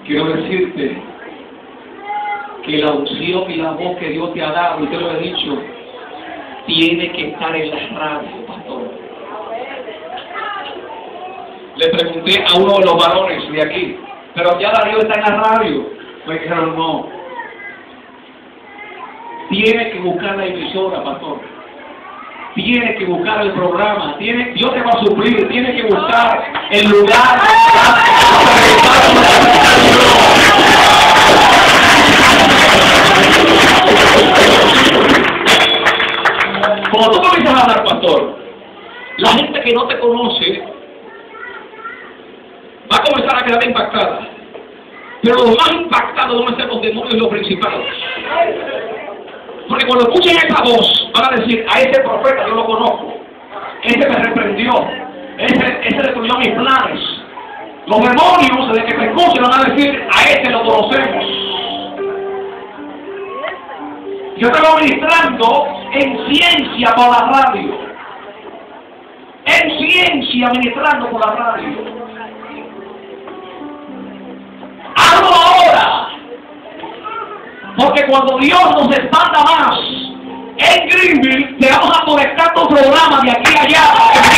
quiero decirte que la unción y la voz que Dios te ha dado, y te lo he dicho, tiene que estar en la radio, pastor. Le pregunté a uno de los varones de aquí, pero ya Darío está en la radio. Pues dijeron, no. Tiene que buscar la emisora, pastor. Tiene que buscar el programa. Dios te va a suplir. Tiene que buscar el lugar. Cuando tú comienzas a hablar, pastor, la gente que no te conoce va a comenzar a quedar impactada. Pero los más impactados van a ser los demonios y los principados. Porque cuando escuchen esa voz, van a decir, a ese profeta yo lo conozco. Ese me reprendió. Ese destruyó mis planes. Los demonios, desde que me escuchen, van a decir, a ese lo conocemos. Yo estaba ministrando en ciencia por la radio. En ciencia ministrando por la radio. Hablo ahora, porque cuando Dios nos expanda más en Greenville, le vamos a conectar tu programa de aquí a allá.